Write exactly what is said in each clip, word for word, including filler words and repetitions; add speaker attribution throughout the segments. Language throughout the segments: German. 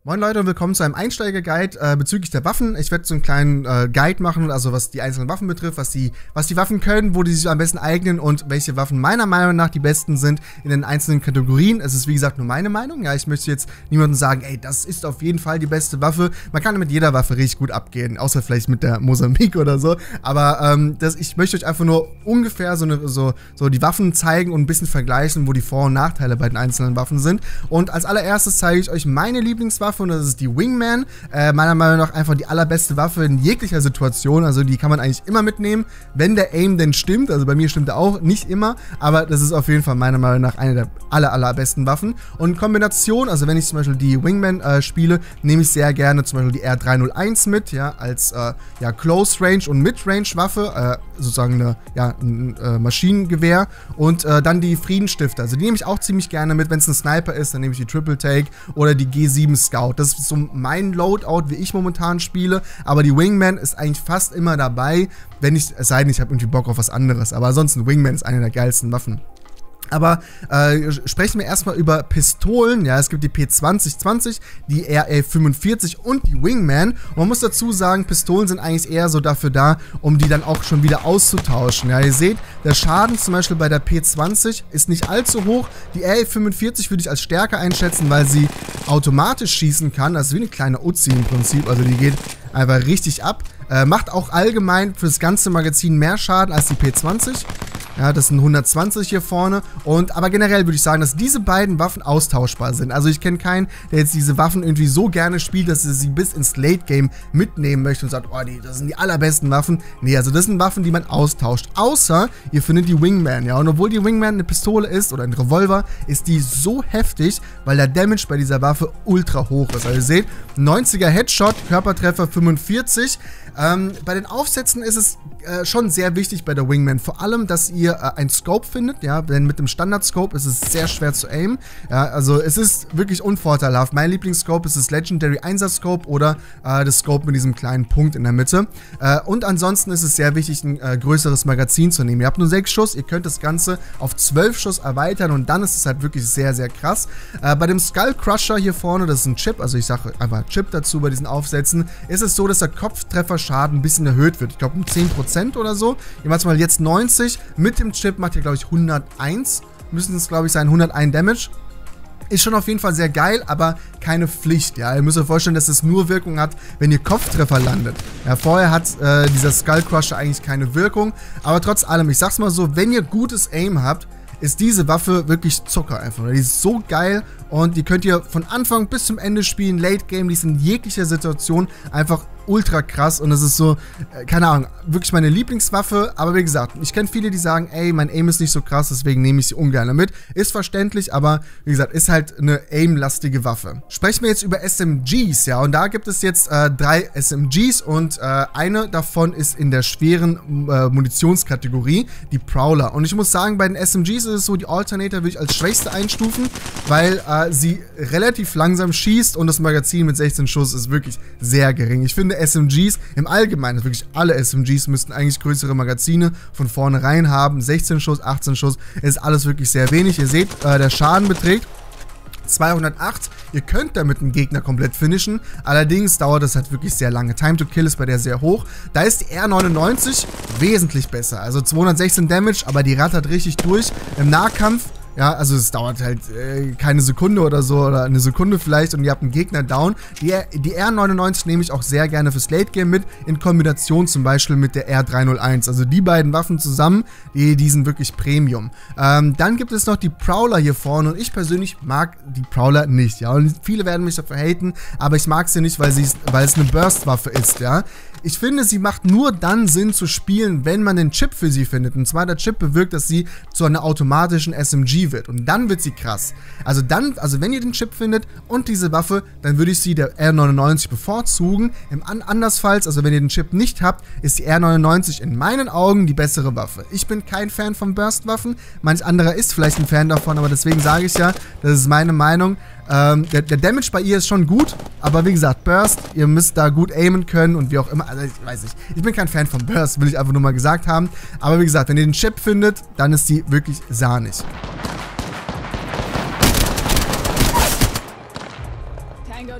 Speaker 1: Moin Leute und willkommen zu einem Einsteiger-Guide äh, bezüglich der Waffen. Ich werde so einen kleinen äh, Guide machen, also was die einzelnen Waffen betrifft, was die, was die Waffen können, wo die sich am besten eignen und welche Waffen meiner Meinung nach die besten sind in den einzelnen Kategorien. Es ist wie gesagt nur meine Meinung. Ja, ich möchte jetzt niemandem sagen, ey, das ist auf jeden Fall die beste Waffe. Man kann mit jeder Waffe richtig gut abgehen, außer vielleicht mit der Mosambik oder so. Aber ähm, das, ich möchte euch einfach nur ungefähr so, eine, so, so die Waffen zeigen und ein bisschen vergleichen, wo die Vor- und Nachteile bei den einzelnen Waffen sind. Und als allererstes zeige ich euch meine Lieblingswaffe. Und das ist die Wingman, äh, meiner Meinung nach einfach die allerbeste Waffe in jeglicher Situation, also die kann man eigentlich immer mitnehmen, wenn der Aim denn stimmt, also bei mir stimmt er auch, nicht immer, aber das ist auf jeden Fall meiner Meinung nach eine der aller, allerbesten Waffen. Und in Kombination, also wenn ich zum Beispiel die Wingman äh, spiele, nehme ich sehr gerne zum Beispiel die R drei null eins mit, ja, als äh, ja, Close Range und Mid Range Waffe, äh, sozusagen eine, ja, ein äh, Maschinengewehr und äh, dann die Friedensstifter, also die nehme ich auch ziemlich gerne mit, wenn es ein Sniper ist, dann nehme ich die Triple Take oder die G sieben Scout. Das ist so mein Loadout, wie ich momentan spiele, aber die Wingman ist eigentlich fast immer dabei, wenn ich, es sei denn, ich habe irgendwie Bock auf was anderes, aber ansonsten Wingman ist eine der geilsten Waffen. Aber äh, sprechen wir erstmal über Pistolen. Ja, es gibt die P zwanzig zwanzig, die R A fünfundvierzig und die Wingman. Und man muss dazu sagen, Pistolen sind eigentlich eher so dafür da, um die dann auch schon wieder auszutauschen. Ja, ihr seht, der Schaden zum Beispiel bei der P zwanzig ist nicht allzu hoch. Die R A fünfundvierzig würde ich als stärker einschätzen, weil sie automatisch schießen kann. Das ist wie eine kleine Uzi im Prinzip. Also die geht einfach richtig ab. Äh, macht auch allgemein für das ganze Magazin mehr Schaden als die P zwanzig. Ja, das sind hundertzwanzig hier vorne. Und, aber generell würde ich sagen, dass diese beiden Waffen austauschbar sind. Also ich kenne keinen, der jetzt diese Waffen irgendwie so gerne spielt, dass er sie bis ins Late Game mitnehmen möchte und sagt, oh, die, das sind die allerbesten Waffen. Nee, also das sind Waffen, die man austauscht. Außer, ihr findet die Wingman, ja. Und obwohl die Wingman eine Pistole ist oder ein Revolver, ist die so heftig, weil der Damage bei dieser Waffe ultra hoch ist. Also ihr seht, neunziger Headshot, Körpertreffer fünfundvierzig. Ähm, bei den Aufsätzen ist es äh, schon sehr wichtig bei der Wingman, vor allem, dass ihr äh, ein Scope findet, ja, denn mit dem Standard-Scope ist es sehr schwer zu aimen, ja, also es ist wirklich unvorteilhaft. Mein Lieblingsscope ist das Legendary Einser-Scope oder äh, das Scope mit diesem kleinen Punkt in der Mitte. Äh, und ansonsten ist es sehr wichtig, ein äh, größeres Magazin zu nehmen. Ihr habt nur sechs Schuss, ihr könnt das Ganze auf zwölf Schuss erweitern und dann ist es halt wirklich sehr, sehr krass. Äh, bei dem Skull Crusher hier vorne, das ist ein Chip, also ich sage einfach Chip dazu bei diesen Aufsätzen, ist es so, dass der Kopftrefferschaden ein bisschen erhöht wird. Ich glaube um zehn Prozent oder so. Ihr macht mal jetzt neunzig. Mit dem Chip macht ihr, glaube ich, hunderteins. Müssen es, glaube ich, sein. hunderteins Damage. Ist schon auf jeden Fall sehr geil, aber keine Pflicht. Ja, ihr müsst euch vorstellen, dass es nur Wirkung hat, wenn ihr Kopftreffer landet. Ja, vorher hat äh, dieser Skull Crusher eigentlich keine Wirkung. Aber trotz allem, ich sag's mal so, wenn ihr gutes Aim habt, ist diese Waffe wirklich Zucker einfach. Die ist so geil und die könnt ihr von Anfang bis zum Ende spielen. Late Game, die ist in jeglicher Situation einfach ultra krass und es ist so, äh, keine Ahnung, wirklich meine Lieblingswaffe, aber wie gesagt, ich kenne viele, die sagen, ey, mein Aim ist nicht so krass, deswegen nehme ich sie ungern mit. Ist verständlich, aber wie gesagt, ist halt eine aim-lastige Waffe. Sprechen wir jetzt über S M Gs, ja, und da gibt es jetzt äh, drei S M Gs und äh, eine davon ist in der schweren äh, Munitionskategorie, die Prowler. Und ich muss sagen, bei den S M Gs ist es so, die Alternator würde ich als schwächste einstufen, weil äh, sie relativ langsam schießt und das Magazin mit sechzehn Schuss ist wirklich sehr gering. Ich finde S M Gs im Allgemeinen, wirklich alle S M Gs müssten eigentlich größere Magazine von vornherein haben. sechzehn Schuss, achtzehn Schuss, ist alles wirklich sehr wenig. Ihr seht, äh, der Schaden beträgt zweihundertacht. Ihr könnt damit einen Gegner komplett finishen, allerdings dauert es halt wirklich sehr lange. Time to Kill ist bei der sehr hoch. Da ist die R neunundneunzig wesentlich besser. Also zweihundertsechzehn Damage, aber die rattert richtig durch im Nahkampf. Ja, also es dauert halt äh, keine Sekunde oder so, oder eine Sekunde vielleicht und ihr habt einen Gegner down. Die, die R neunundneunzig nehme ich auch sehr gerne fürs Late Game mit, in Kombination zum Beispiel mit der R drei null eins. Also die beiden Waffen zusammen, die, die sind wirklich Premium. Ähm, dann gibt es noch die Prowler hier vorne und ich persönlich mag die Prowler nicht, ja. Und viele werden mich dafür haten, aber ich mag sie nicht, weil, sie, weil es eine Burst-Waffe ist, ja. Ich finde, sie macht nur dann Sinn zu spielen, wenn man den Chip für sie findet. Und zwar der Chip bewirkt, dass sie zu einer automatischen S M G wird. Und dann wird sie krass. Also dann, also wenn ihr den Chip findet und diese Waffe, dann würde ich sie der R neunundneunzig bevorzugen. Im An Andersfalls, also wenn ihr den Chip nicht habt, ist die R neunundneunzig in meinen Augen die bessere Waffe. Ich bin kein Fan von Burst-Waffen. Manch anderer ist vielleicht ein Fan davon, aber deswegen sage ich ja, das ist meine Meinung. Ähm, der, der Damage bei ihr ist schon gut, aber wie gesagt, Burst, ihr müsst da gut aimen können und wie auch immer, also ich weiß nicht, ich bin kein Fan von Burst, will ich einfach nur mal gesagt haben, aber wie gesagt, wenn ihr den Chip findet, dann ist die wirklich sahnig. Tango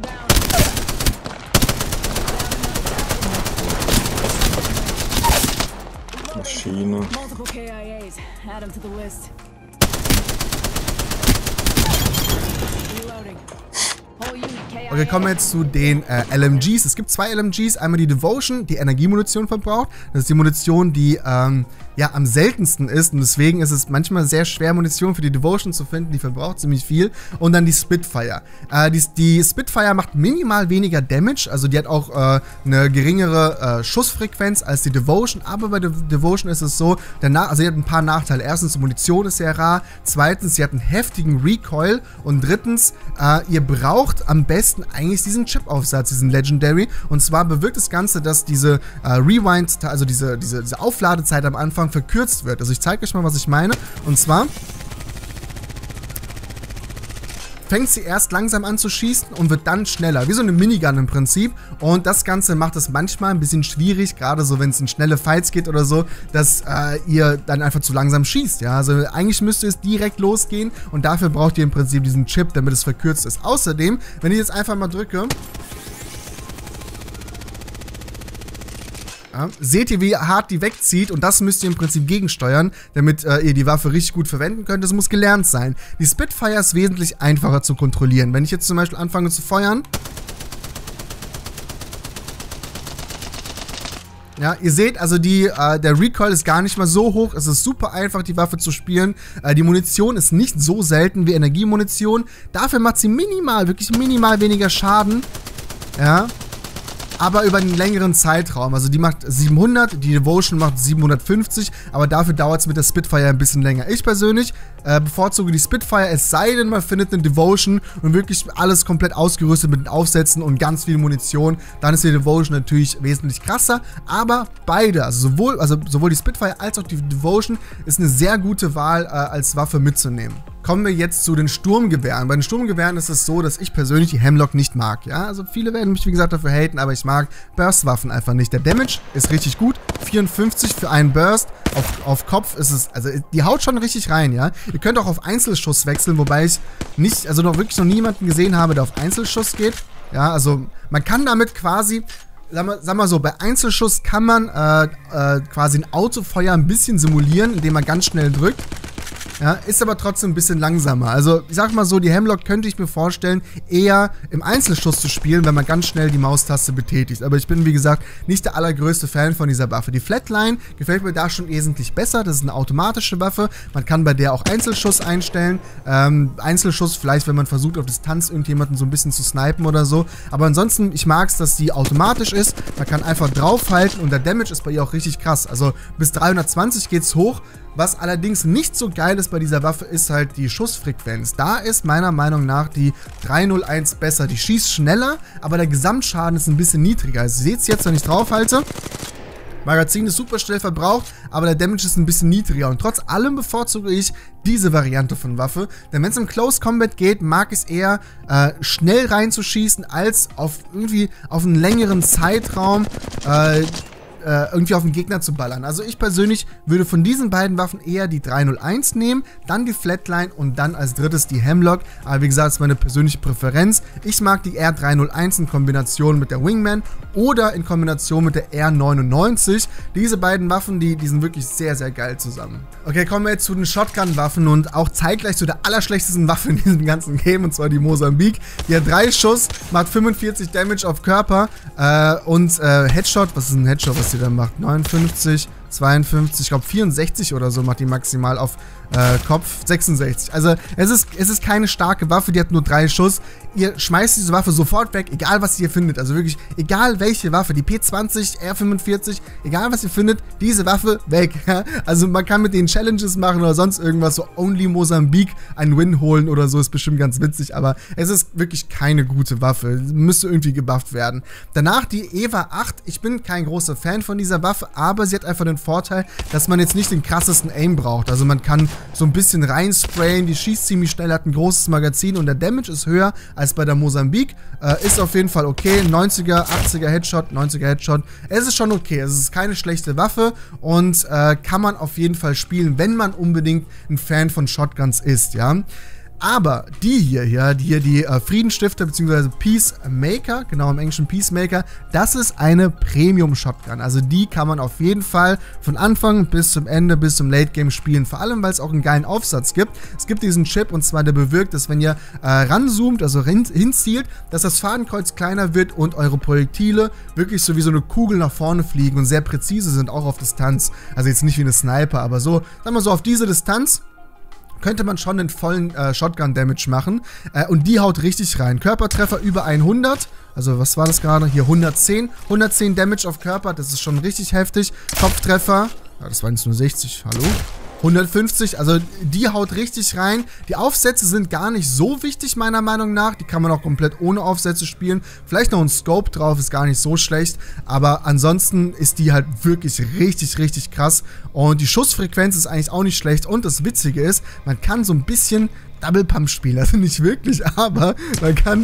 Speaker 2: Maschine.
Speaker 1: Okay, kommen wir jetzt zu den äh, L M Gs. Es gibt zwei L M Gs. Einmal die Devotion, die Energiemunition verbraucht. Das ist die Munition, die ähm, ja am seltensten ist. Und deswegen ist es manchmal sehr schwer, Munition für die Devotion zu finden. Die verbraucht ziemlich viel. Und dann die Spitfire. Äh, die, die Spitfire macht minimal weniger Damage. Also die hat auch äh, eine geringere äh, Schussfrequenz als die Devotion. Aber bei der Devotion ist es so, danach, also sie hat ein paar Nachteile. Erstens, die Munition ist sehr rar. Zweitens, sie hat einen heftigen Recoil. Und drittens, äh, ihr braucht am besten eigentlich diesen Chip-Aufsatz, diesen Legendary. Und zwar bewirkt das Ganze, dass diese äh, Rewind, also diese, diese, diese Aufladezeit am Anfang verkürzt wird. Also ich zeige euch mal, was ich meine. Und zwar fängt sie erst langsam an zu schießen und wird dann schneller, wie so eine Minigun im Prinzip. Und das Ganze macht es manchmal ein bisschen schwierig, gerade so, wenn es in schnelle Fights geht oder so, dass äh, ihr dann einfach zu langsam schießt, ja. Also eigentlich müsste es direkt losgehen und dafür braucht ihr im Prinzip diesen Chip, damit es verkürzt ist. Außerdem, wenn ich jetzt einfach mal drücke, ja, seht ihr, wie hart die wegzieht, und das müsst ihr im Prinzip gegensteuern, damit äh, ihr die Waffe richtig gut verwenden könnt. Das muss gelernt sein. Die Spitfire ist wesentlich einfacher zu kontrollieren. Wenn ich jetzt zum Beispiel anfange zu feuern, ja, ihr seht, also die, äh, der Recoil ist gar nicht mal so hoch. Es ist super einfach, die Waffe zu spielen. Äh, die Munition ist nicht so selten wie Energiemunition. Dafür macht sie minimal, wirklich minimal weniger Schaden. Ja. Aber über einen längeren Zeitraum. Also die macht siebenhundert, die Devotion macht siebenhundertfünfzig, aber dafür dauert es mit der Spitfire ein bisschen länger. Ich persönlich äh, bevorzuge die Spitfire, es sei denn, man findet eine Devotion und wirklich alles komplett ausgerüstet mit den Aufsätzen und ganz viel Munition. Dann ist die Devotion natürlich wesentlich krasser, aber beide, also sowohl, also sowohl die Spitfire als auch die Devotion, ist eine sehr gute Wahl äh, als Waffe mitzunehmen. Kommen wir jetzt zu den Sturmgewehren. Bei den Sturmgewehren ist es so, dass ich persönlich die Hemlock nicht mag. Ja, also viele werden mich, wie gesagt, dafür haten, aber ich mag Burst-Waffen einfach nicht. Der Damage ist richtig gut. vierundfünfzig für einen Burst. Auf, auf Kopf ist es, also die haut schon richtig rein, ja. Ihr könnt auch auf Einzelschuss wechseln, wobei ich nicht, also noch wirklich noch niemanden gesehen habe, der auf Einzelschuss geht. Ja, also man kann damit quasi, Sag mal, sag mal so, bei Einzelschuss kann man äh, äh, quasi ein Autofeuer ein bisschen simulieren, indem man ganz schnell drückt. Ja, ist aber trotzdem ein bisschen langsamer. Also, ich sag mal so, die Hemlock könnte ich mir vorstellen, eher im Einzelschuss zu spielen, wenn man ganz schnell die Maustaste betätigt. Aber ich bin, wie gesagt, nicht der allergrößte Fan von dieser Waffe. Die Flatline gefällt mir da schon wesentlich besser. Das ist eine automatische Waffe. Man kann bei der auch Einzelschuss einstellen. Ähm, Einzelschuss vielleicht, wenn man versucht, auf Distanz irgendjemanden so ein bisschen zu snipen oder so. Aber ansonsten, ich mag es, dass die automatisch ist. Man kann einfach draufhalten und der Damage ist bei ihr auch richtig krass. Also, bis dreihundertzwanzig geht's hoch. Was allerdings nicht so geil ist bei dieser Waffe, ist halt die Schussfrequenz. Da ist meiner Meinung nach die drei null eins besser. Die schießt schneller, aber der Gesamtschaden ist ein bisschen niedriger. Also ihr seht es jetzt, wenn ich draufhalte. Magazin ist super schnell verbraucht, aber der Damage ist ein bisschen niedriger. Und trotz allem bevorzuge ich diese Variante von Waffe. Denn wenn es im Close Combat geht, mag ich es eher äh, schnell reinzuschießen, als auf irgendwie auf einen längeren Zeitraum äh, irgendwie auf den Gegner zu ballern. Also ich persönlich würde von diesen beiden Waffen eher die drei null eins nehmen, dann die Flatline und dann als drittes die Hemlock. Aber wie gesagt, das ist meine persönliche Präferenz. Ich mag die R drei null eins in Kombination mit der Wingman oder in Kombination mit der R neunundneunzig. Diese beiden Waffen, die, die sind wirklich sehr, sehr geil zusammen. Okay, kommen wir jetzt zu den Shotgun-Waffen und auch zeitgleich zu der allerschlechtesten Waffe in diesem ganzen Game, und zwar die Mosambik. Die hat drei Schuss, macht fünfundvierzig Damage auf Körper äh, und äh, Headshot, was ist ein Headshot, was die da macht? neunundfünfzig, zweiundfünfzig, ich glaube vierundsechzig oder so macht die maximal auf äh, Kopf, sechsundsechzig. Also es ist, es ist keine starke Waffe, die hat nur drei Schuss. Ihr schmeißt diese Waffe sofort weg, egal was ihr findet. Also wirklich, egal welche Waffe, die P zwanzig, R fünfundvierzig, egal was ihr findet, diese Waffe weg. Also man kann mit denen Challenges machen oder sonst irgendwas, so Only Mosambik einen Win holen oder so, ist bestimmt ganz witzig, aber es ist wirklich keine gute Waffe. Müsste irgendwie gebufft werden. Danach die Eva acht. Ich bin kein großer Fan von dieser Waffe, aber sie hat einfach den Vorteil, dass man jetzt nicht den krassesten Aim braucht. Also man kann so ein bisschen reinsprayen, die schießt ziemlich schnell, hat ein großes Magazin und der Damage ist höher als bei der Mosambik. Äh, ist auf jeden Fall okay. neunziger, achtziger Headshot, neunziger Headshot. Es ist schon okay. Es ist keine schlechte Waffe und äh, kann man auf jeden Fall spielen, wenn man unbedingt ein Fan von Shotguns ist, ja. Aber die hier, ja, die hier, die äh, Friedensstifter bzw. Peacemaker, genau im Englischen Peacemaker, das ist eine Premium-Shotgun. Also die kann man auf jeden Fall von Anfang bis zum Ende, bis zum Late-Game spielen. Vor allem, weil es auch einen geilen Aufsatz gibt. Es gibt diesen Chip und zwar der bewirkt, dass wenn ihr äh, ranzoomt, also hin, hinzielt, dass das Fadenkreuz kleiner wird und eure Projektile wirklich so wie so eine Kugel nach vorne fliegen und sehr präzise sind, auch auf Distanz. Also jetzt nicht wie eine Sniper, aber so, sagen wir so, auf diese Distanz könnte man schon den vollen äh, Shotgun-Damage machen. Äh, und die haut richtig rein. Körpertreffer über hundert. Also was war das gerade? Hier hundertzehn. hundertzehn Damage auf Körper, das ist schon richtig heftig. Kopftreffer, ja, das waren jetzt nur sechzig, hallo? hundertfünfzig, also die haut richtig rein. Die Aufsätze sind gar nicht so wichtig, meiner Meinung nach. Die kann man auch komplett ohne Aufsätze spielen. Vielleicht noch ein Scope drauf, ist gar nicht so schlecht. Aber ansonsten ist die halt wirklich richtig, richtig krass. Und die Schussfrequenz ist eigentlich auch nicht schlecht. Und das Witzige ist, man kann so ein bisschen Double Pump spielen. Also nicht wirklich, aber man kann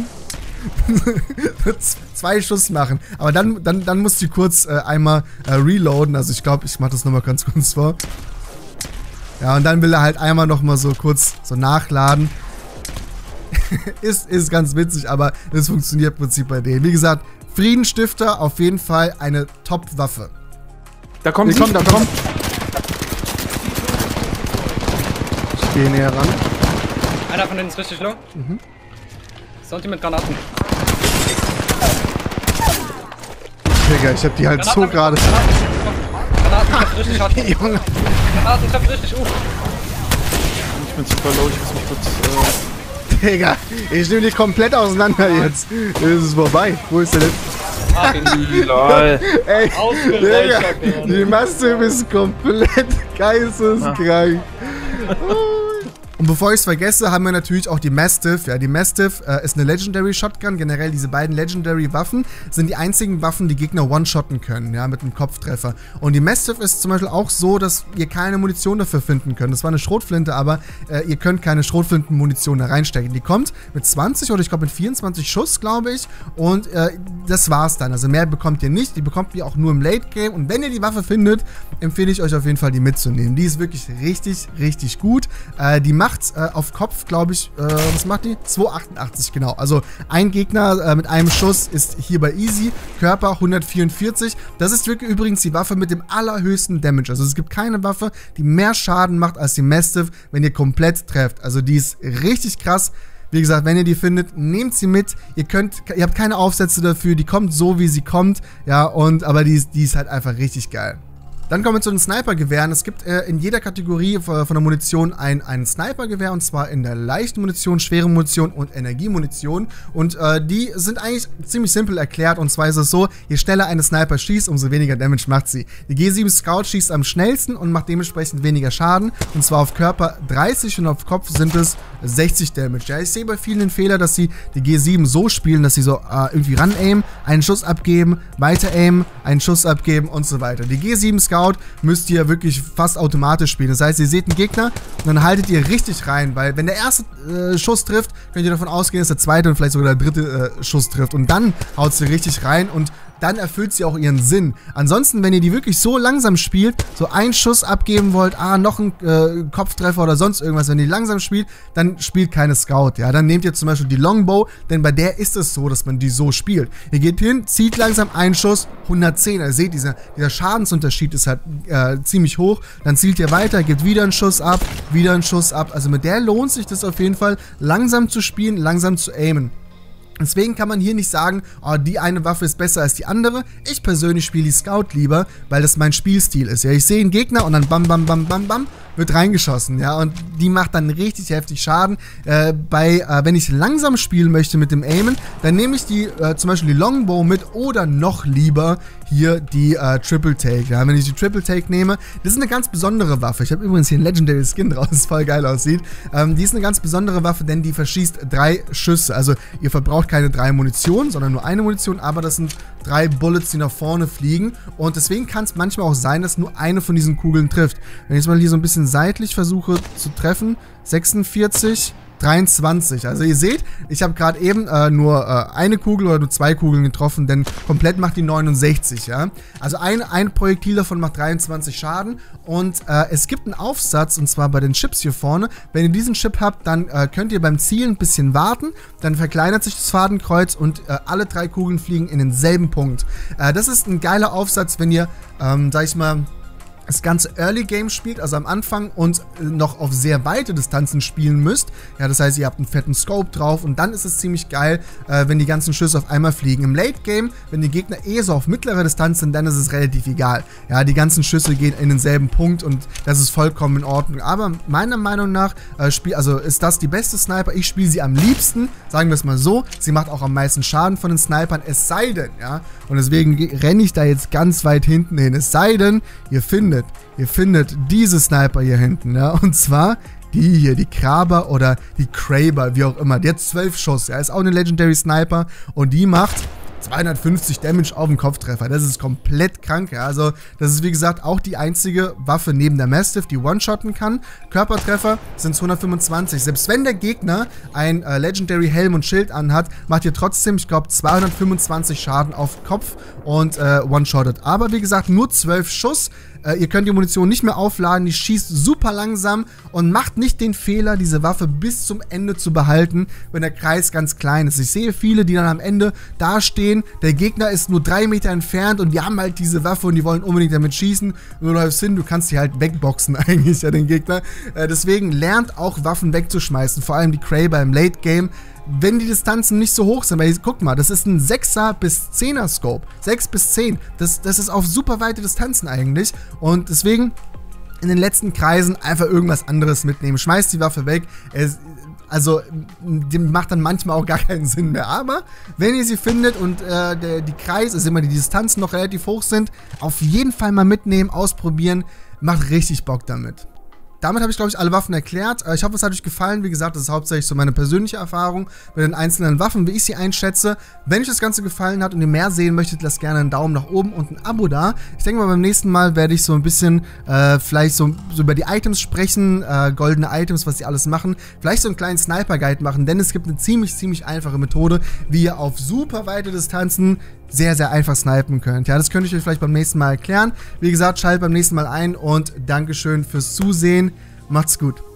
Speaker 1: zwei Schuss machen. Aber dann, dann, dann musst du kurz äh, einmal äh, reloaden. Also ich glaube, ich mache das nochmal ganz kurz vor. Ja, und dann will er halt einmal nochmal so kurz so nachladen. ist, ist ganz witzig, aber das funktioniert im Prinzip bei denen. Wie gesagt, Friedensstifter auf jeden Fall eine Top-Waffe.
Speaker 3: Da kommt sie, da kommt. Ich gehe näher ran.
Speaker 4: Einer von denen ist richtig low. Mhm. Sollte mit Granaten.
Speaker 1: Digga, ich hab die halt Granaten so gerade.
Speaker 4: Granaten treffen richtig hart.
Speaker 1: Junge.
Speaker 4: Granaten treffen richtig, uh.
Speaker 3: Ich bin super low, ich muss mich kurz. Äh
Speaker 1: Digga, ich nehme dich komplett auseinander jetzt. Es ist vorbei. Wo ist der denn?
Speaker 4: Ach,
Speaker 3: lol.
Speaker 1: Ey, Digga, die Mastiff ist komplett geisteskrank. Und bevor ich es vergesse, haben wir natürlich auch die Mastiff. Ja, die Mastiff äh, ist eine Legendary Shotgun. Generell diese beiden Legendary Waffen sind die einzigen Waffen, die Gegner one-shotten können, ja, mit einem Kopftreffer. Und die Mastiff ist zum Beispiel auch so, dass ihr keine Munition dafür finden könnt. Das war eine Schrotflinte, aber äh, ihr könnt keine Schrotflintenmunition da reinstecken. Die kommt mit zwanzig oder ich glaube mit vierundzwanzig Schuss, glaube ich. Und äh, das war's dann. Also mehr bekommt ihr nicht. Die bekommt ihr auch nur im Late Game. Und wenn ihr die Waffe findet, empfehle ich euch auf jeden Fall, die mitzunehmen. Die ist wirklich richtig, richtig gut. Äh, die macht äh, auf Kopf, glaube ich, äh, was macht die? zwei achtundachtzig, genau. Also ein Gegner äh, mit einem Schuss ist hier bei Easy. Körper hundertvierundvierzig. Das ist wirklich übrigens die Waffe mit dem allerhöchsten Damage. Also es gibt keine Waffe, die mehr Schaden macht als die Mastiff, wenn ihr komplett trefft. Also die ist richtig krass. Wie gesagt, wenn ihr die findet, nehmt sie mit. Ihr könnt, ihr habt keine Aufsätze dafür. Die kommt so, wie sie kommt. Ja, und aber die ist, die ist halt einfach richtig geil. Dann kommen wir zu den Sniper-Gewehren. Es gibt äh, in jeder Kategorie von der Munition ein, ein Sniper-Gewehr, und zwar in der leichten Munition, schwere Munition und Energiemunition. Und äh, die sind eigentlich ziemlich simpel erklärt, und zwar ist es so, je schneller eine Sniper schießt, umso weniger Damage macht sie. Die G sieben Scout schießt am schnellsten und macht dementsprechend weniger Schaden, und zwar auf Körper dreißig und auf Kopf sind es sechzig Damage. Ja, ich sehe bei vielen den Fehler, dass sie die G sieben so spielen, dass sie so äh, irgendwie ran-aimen, einen Schuss abgeben, weiter-aimen, einen Schuss abgeben und so weiter. Die G sieben Scout müsst ihr wirklich fast automatisch spielen. Das heißt, ihr seht einen Gegner und dann haltet ihr richtig rein, weil wenn der erste äh, Schuss trifft, könnt ihr davon ausgehen, dass der zweite und vielleicht sogar der dritte äh, Schuss trifft. Und dann haut sie richtig rein und dann erfüllt sie auch ihren Sinn. Ansonsten, wenn ihr die wirklich so langsam spielt, so einen Schuss abgeben wollt, ah, noch ein äh, Kopftreffer oder sonst irgendwas, wenn ihr langsam spielt, dann spielt keine Scout, ja. Dann nehmt ihr zum Beispiel die Longbow, denn bei der ist es so, dass man die so spielt. Ihr geht hin, zieht langsam einen Schuss, hundertzehn, ihr seht, dieser, dieser Schadensunterschied ist halt äh, ziemlich hoch. Dann zielt ihr weiter, gebt wieder einen Schuss ab, wieder einen Schuss ab. Also mit der lohnt sich das auf jeden Fall, langsam zu spielen, langsam zu aimen. Deswegen kann man hier nicht sagen, oh, die eine Waffe ist besser als die andere. Ich persönlich spiele die Scout lieber, weil das mein Spielstil ist. Ja, ich sehe einen Gegner und dann bam, bam, bam, bam, bam, wird reingeschossen, ja, und die macht dann richtig heftig Schaden. Äh, bei, äh, wenn ich langsam spielen möchte mit dem Aimen, dann nehme ich die, äh, zum Beispiel die Longbow mit oder noch lieber hier die äh, Triple Take. Ja, wenn ich die Triple Take nehme, das ist eine ganz besondere Waffe. Ich habe übrigens hier einen Legendary Skin draus, das voll geil aussieht. Ähm, die ist eine ganz besondere Waffe, denn die verschießt drei Schüsse. Also ihr verbraucht keine drei Munition, sondern nur eine Munition, aber das sind drei Bullets, die nach vorne fliegen. Und deswegen kann es manchmal auch sein, dass nur eine von diesen Kugeln trifft. Wenn ich jetzt mal hier so ein bisschen seitlich versuche zu treffen, sechsundvierzig, dreiundzwanzig. Also ihr seht, ich habe gerade eben äh, nur äh, eine Kugel oder nur zwei Kugeln getroffen, denn komplett macht die neunundsechzig, ja. Also ein, ein Projektil davon macht dreiundzwanzig Schaden und äh, es gibt einen Aufsatz, und zwar bei den Chips hier vorne. Wenn ihr diesen Chip habt, dann äh, könnt ihr beim Zielen ein bisschen warten, dann verkleinert sich das Fadenkreuz und äh, alle drei Kugeln fliegen in denselben Punkt. Äh, das ist ein geiler Aufsatz, wenn ihr, ähm, sag ich mal, das ganze Early Game spielt, also am Anfang und noch auf sehr weite Distanzen spielen müsst. Ja, das heißt, ihr habt einen fetten Scope drauf und dann ist es ziemlich geil, äh, wenn die ganzen Schüsse auf einmal fliegen. Im Late Game, wenn die Gegner eh so auf mittlere Distanz sind, dann ist es relativ egal. Ja, die ganzen Schüsse gehen in denselben Punkt und das ist vollkommen in Ordnung. Aber meiner Meinung nach äh, spiel, also ist das die beste Sniper. Ich spiele sie am liebsten, sagen wir es mal so. Sie macht auch am meisten Schaden von den Snipern, es sei denn, ja. Und deswegen renne ich da jetzt ganz weit hinten hin. Es sei denn, ihr findet Ihr findet diese Sniper hier hinten, ja, und zwar die hier, die Kraber oder die Kraber, wie auch immer. Die hat zwölf Schuss, ja, ist auch eine Legendary Sniper und die macht zweihundertfünfzig Damage auf den Kopftreffer. Das ist komplett krank, ja. Also das ist wie gesagt auch die einzige Waffe neben der Mastiff, die One-Shotten kann. Körpertreffer sind es hundertfünfundzwanzig. Selbst wenn der Gegner ein äh, Legendary Helm und Schild anhat, macht ihr trotzdem, ich glaube, zweihundertfünfundzwanzig Schaden auf Kopf und äh, One-Shottet. Aber wie gesagt, nur zwölf Schuss. Äh, ihr könnt die Munition nicht mehr aufladen, die schießt super langsam und macht nicht den Fehler, diese Waffe bis zum Ende zu behalten, wenn der Kreis ganz klein ist. Ich sehe viele, die dann am Ende dastehen, der Gegner ist nur drei Meter entfernt und die haben halt diese Waffe und die wollen unbedingt damit schießen. Und du läufst hin, du kannst die halt wegboxen eigentlich, ja, den Gegner. Äh, deswegen lernt auch Waffen wegzuschmeißen, vor allem die Kraber im Late Game. Wenn die Distanzen nicht so hoch sind, weil guckt mal, das ist ein sechser bis zehner Scope, sechs bis zehn, das, das ist auf super weite Distanzen eigentlich und deswegen in den letzten Kreisen einfach irgendwas anderes mitnehmen, schmeißt die Waffe weg, es, also die macht dann manchmal auch gar keinen Sinn mehr, aber wenn ihr sie findet und äh, der, die Kreise, also immer die Distanzen noch relativ hoch sind, auf jeden Fall mal mitnehmen, ausprobieren, macht richtig Bock damit. Damit habe ich, glaube ich, alle Waffen erklärt. Ich hoffe, es hat euch gefallen. Wie gesagt, das ist hauptsächlich so meine persönliche Erfahrung mit den einzelnen Waffen, wie ich sie einschätze. Wenn euch das Ganze gefallen hat und ihr mehr sehen möchtet, lasst gerne einen Daumen nach oben und ein Abo da. Ich denke mal, beim nächsten Mal werde ich so ein bisschen äh, vielleicht so, so über die Items sprechen, äh, goldene Items, was sie alles machen. Vielleicht so einen kleinen Sniper-Guide machen, denn es gibt eine ziemlich, ziemlich einfache Methode, wie ihr auf super weite Distanzen sehr, sehr einfach snipen könnt. Ja, das könnte ich euch vielleicht beim nächsten Mal erklären. Wie gesagt, schaltet beim nächsten Mal ein und Dankeschön fürs Zusehen. Macht's gut.